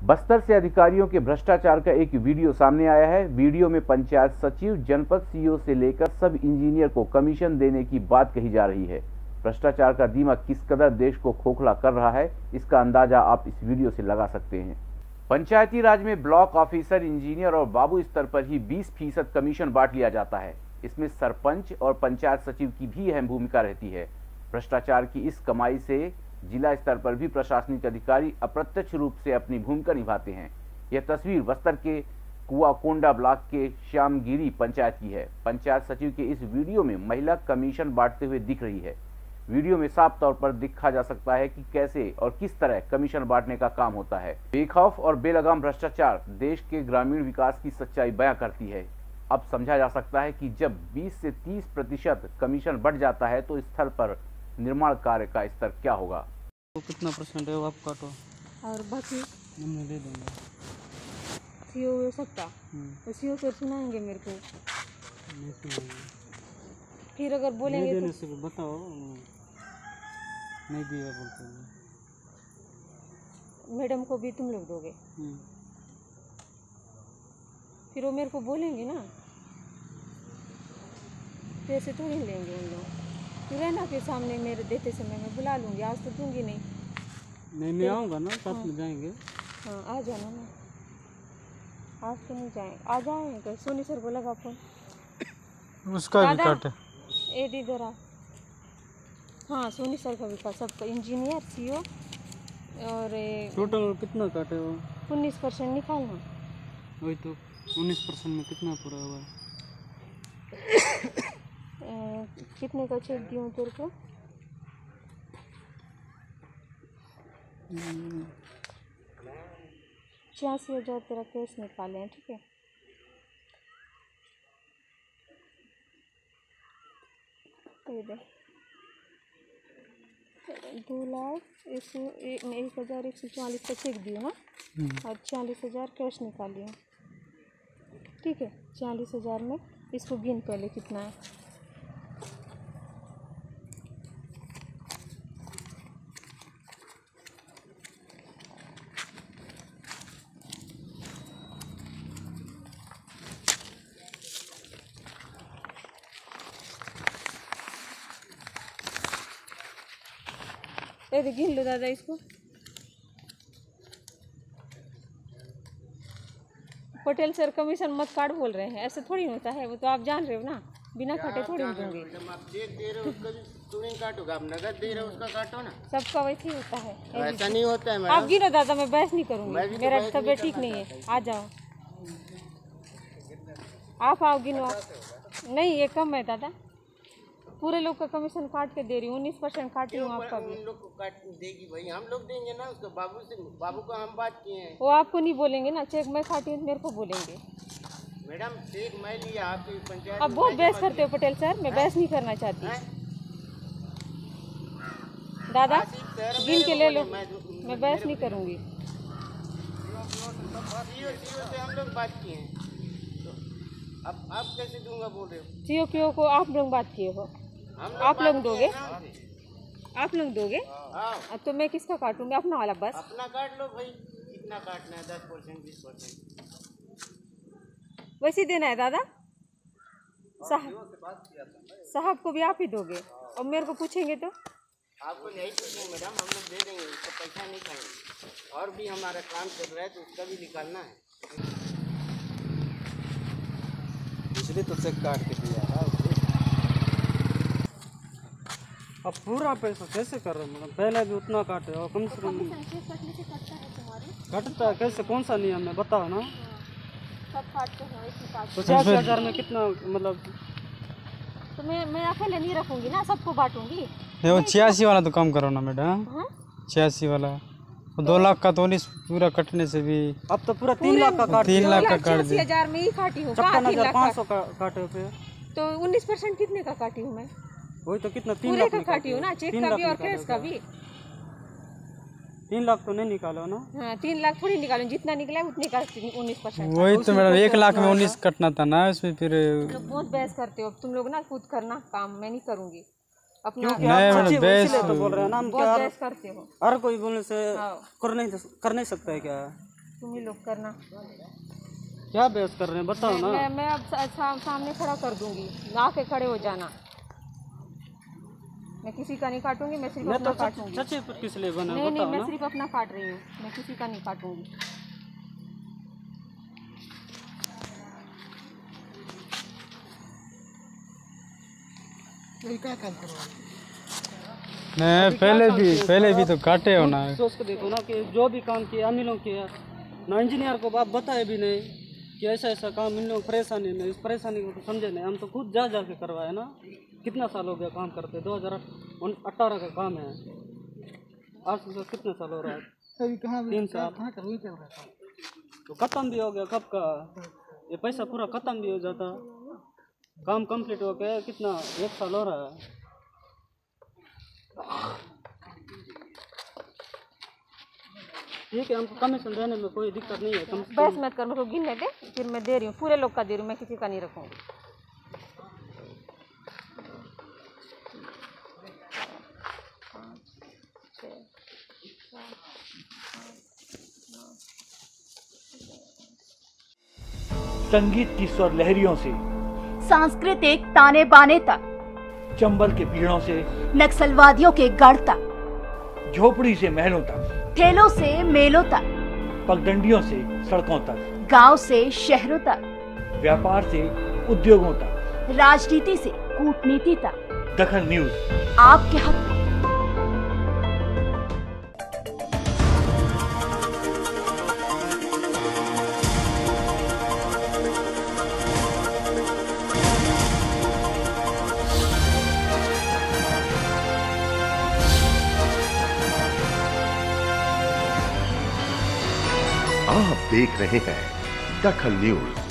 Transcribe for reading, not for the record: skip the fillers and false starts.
बस्तर से अधिकारियों के भ्रष्टाचार का एक वीडियो सामने आया है। वीडियो में पंचायत सचिव, जनपद सीईओ से लेकर सब इंजीनियर को कमीशन देने की बात कही जा रही है। भ्रष्टाचार का दीमक किस कदर देश को खोखला कर रहा है, इसका अंदाजा आप इस वीडियो से लगा सकते हैं। पंचायती राज में ब्लॉक ऑफिसर, इंजीनियर और बाबू स्तर पर ही 20% कमीशन बांट लिया जाता है। इसमें सरपंच और पंचायत सचिव की भी अहम भूमिका रहती है। भ्रष्टाचार की इस कमाई से जिला स्तर पर भी प्रशासनिक अधिकारी अप्रत्यक्ष रूप से अपनी भूमिका निभाते हैं। यह तस्वीर बस्तर के कुआकोंडा ब्लॉक के श्यामगिरी पंचायत की है। पंचायत सचिव के इस वीडियो में महिला कमीशन बांटते हुए दिख रही है। वीडियो में साफ तौर पर देखा जा सकता है कि कैसे और किस तरह कमीशन बांटने का काम होता है। बेखौफ और बेलगाम भ्रष्टाचार देश के ग्रामीण विकास की सच्चाई बयां करती है। अब समझा जा सकता है कि जब 20 से 30% कमीशन बढ़ जाता है तो स्थल पर निर्माण कार्य का स्तर क्या होगा। तो कितना परसेंट है वो आप काटो और बाकी मैं दे दूँगा। सीओ सबका तो सीओ फिर सुनाएंगे मेरे को, नहीं सुनाएंगे। फिर अगर बोलेंगे देने तो से बताओ, नहीं दिया बोलते हैं। मैडम को भी तुम लोग दोगे, फिर वो मेरे को बोलेंगे ना, तो ऐसे तो ही लेंगे उन लोग। फिर रहना के सामने मेरे देते समय मैं बुला लूँगी, आज तो दूंगी नहीं। नहीं मैं आऊँगा ना, साथ में जाएंगे। हाँ आ जाना ना, आज तो नहीं जाएंगे, आ जाएंगे। सोनी सर को लगा फोन, उसका भी काटे। ए दीदर आ, हाँ सोनी सर का भी का सबका, इंजीनियर, सीओ और टोटल कितना काटे वो? 19% निकालना। वही तो 19% में कितना पूरा हुआ? कितने का चेक दूँ तेरे को? 86,000 तेरा केस निकाले हैं, ठीक है। ये दे 2,01,144 का चेक दियो ना, और 46,000 कैश निकालिए, ठीक है। 46,000 में इसको गिन पहले कितना है। ये गिन लो दादा इसको। पटेल सर कमीशन मत काट बोल रहे हैं, ऐसे थोड़ी होता है, वो तो आप जान रहे हो ना, बिना काटे थोड़ी दूंगे। आप चेक दे रहे हो उसका भी थोड़ी काटोगे, आप नगद दे रहे हो उसका काटो ना। सबका वैसे ही होता है, ऐसा नहीं होता है। आप गिनो दादा, मैं बहस नहीं करूँगी, मेरा तबीयत ठीक नहीं है। आ जाओ, आप आओ गिनो आप। नहीं ये कम है दादा, पूरे लोग का कमीशन काट के दे रही हूँ, 19% काटी हूँ आपका भी। उन लोग को काट देगी भाई, हम लोग देंगे ना उसको। बाबू को हम बात किए हैं। वो आपको नहीं बोलेंगे ना, चेक मैं काटी हूँ मेरे को बोलेंगे। मैडम चेक मैं लिया आपकी पंचायत। अब बहुत बहस करते हो पटेल सर, मैं बहस नहीं करना चाहती। दादा गिन के ले लो, मैं बहस नहीं करूँगी। सीओ से हम लोग बात किए हैं, तो अब आप कैसे दूंगा बोल रहे हो? सीओ को आप लोग बात किए हो, आप लोग दोगे, आप लोग दोगे। अब तो मैं किसका काटूंगी? अपना वाला बस। अपना काट लो भाई, कितना काटना है? 10%, 20%? वैसे देना है दादा। साहब को भी आप ही दोगे, और मेरे को पूछेंगे तो? आपको नहीं पूछेंगे मैडम, हम लोग दे देंगे, उसका पैसा नहीं खाएंगे। और भी हमारा काम चल रहा है तो उसका भी निकालना है। इसलिए तो चेक काट के दिया था। अब पूरा पैसा कैसे कर रहे हैं? मतलब पहले भी उतना काटे और कम से कम कटता है कैसे? कौन सा नियम है बताओ ना। सब काटते हैं, 50,000 में कितना मतलब? तो मैं अकेले नहीं रखूंगी ना, सबको बांटूंगी। वो 86 वाला तो कम करो ना मैडम। 86 वाला 2 लाख का तो नहीं, पूरा कटने से भी अब तो पूरा 3 लाख का काट 3 लाख का काट दिया। 86,000 में ही काटी हूँ। 56,500 का काटे पे तो 19% कितने का काटी हूँ मैं? वही तो कितना 3 पूरे लाख का काटी हूँ ना, चेक का भी और कैश का भी। 3 लाख तो नहीं निकालो ना। हाँ 3 लाख थोड़ी निकालो, जितना निकला है उतने का 19%। वही तो मैडम 1 लाख में 19 कटना था ना उसमें। फिर बहुत बहस करते हो तुम लोग ना, खुद करना काम, मैं नहीं करूँगी अपना। नहीं बेस तो बोल रहे हैं ना, बहुत बहस करते हो। हर कोई बोलने से कर नहीं सकता है क्या? तुम ही लोग करना। क्या बहस कर रहे हैं बताओ ना। मैं अब सामने खड़ा कर दूंगी, आके खड़े हो जाना। मैं किसी का नहीं काटूंगी, मैं सिर्फ अपना काटूंगी। सच्चे पर किस लिए बना नहीं, बताओ मैं ना। सिर्फ अपना काट रही हूँ, मैं किसी का नहीं काटूंगी। नहीं पहले भी तो काटे हो ना। सोच के देखो ना कि जो भी काम किया हम ही लोग किया ना। इंजीनियर को बात बताए भी नहीं कि ऐसा ऐसा काम इन लोग परेशानी में, इस परेशानी को तो समझे नहीं। हम तो खुद जा के करवाए ना। कितना साल हो गया काम करते, 2018 का काम है। आज से कितना साल हो रहा है? 3 साल। तो खत्म भी हो गया कब का। ये पैसा पूरा खत्म भी हो जाता। काम कंप्लीट हो गया कितना, 1 साल हो रहा है। ठीक है, हमको कमीशन देने में कोई दिक्कत नहीं है। बस मत कर, मेरे को गिनने दे, फिर मैं दे रही हूँ। पूरे लोग का दे रही हूँ, मैं किसी का नहीं रखूँगी। संगीत की स्वर लहरियों से सांस्कृतिक ताने बाने तक, चंबल के पीड़ों से नक्सलवादियों के गढ़ तक, झोपड़ी से महलों तक, ठेलों से मेलों तक, पगडंडियों से सड़कों तक, गांव से शहरों तक, व्यापार से उद्योगों तक, राजनीति से कूटनीति तक, दखल न्यूज आपके हक में। आप देख रहे हैं दखल न्यूज।